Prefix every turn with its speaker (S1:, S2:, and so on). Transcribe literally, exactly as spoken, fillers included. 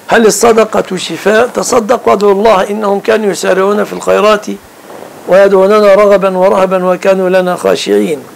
S1: هل الصدقة شفاء؟ تصدق وادعوا الله إنهم كانوا يسارعون في الخيرات ويدعوننا رغبا ورهبا وكانوا لنا خاشعين.